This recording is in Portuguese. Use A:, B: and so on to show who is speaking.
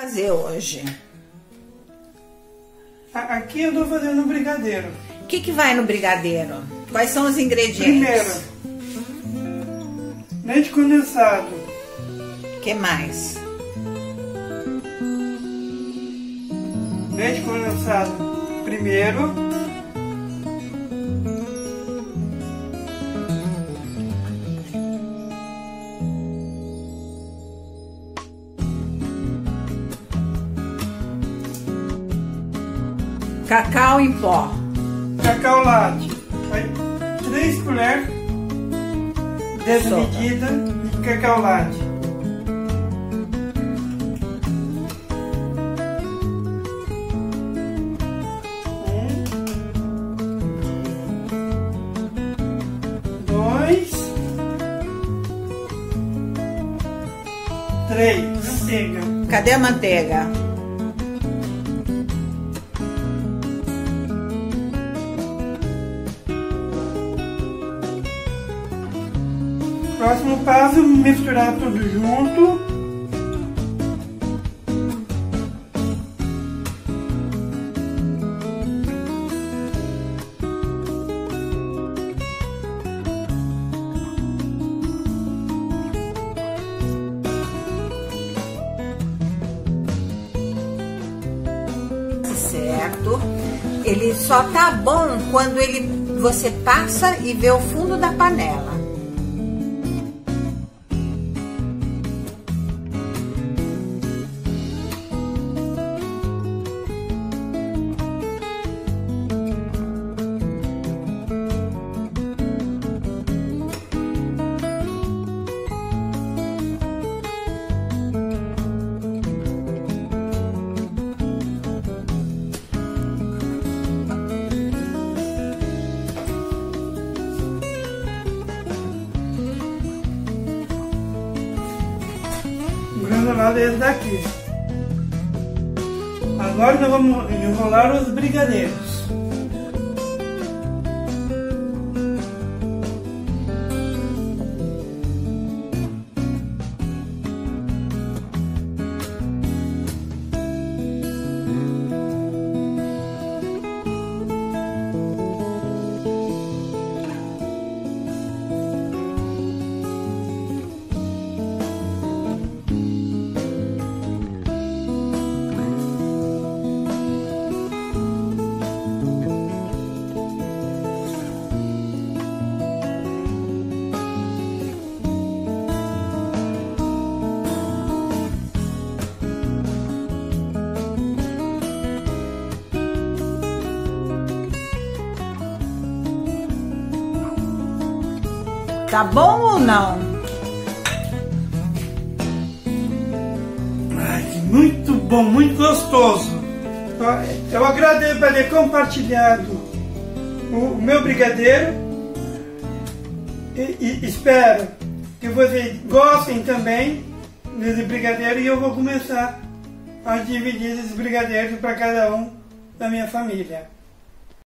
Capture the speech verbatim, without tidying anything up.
A: fazer hoje?
B: Aqui eu tô fazendo um brigadeiro.
A: O que que vai no brigadeiro? Quais são os ingredientes?
B: Primeiro, leite condensado.
A: O que mais?
B: Leite condensado primeiro.
A: Cacau em pó.
B: Cacau latte. Aí, três colheres dessa
A: Sopa.
B: medida de cacau latte. Um, dois, três. Manteiga.
A: Cadê a manteiga?
B: Próximo passo, misturar tudo junto.
A: Certo. Ele só tá bom quando ele você passa e vê o fundo da panela.
B: Granulado esse daqui. Agora nós vamos enrolar os brigadeiros.
A: Tá bom ou não?
B: Ai, muito bom, muito gostoso. Eu agradeço por ter compartilhado o meu brigadeiro e, e espero que vocês gostem também desse brigadeiro, e eu vou começar a dividir esses brigadeiros para cada um da minha família.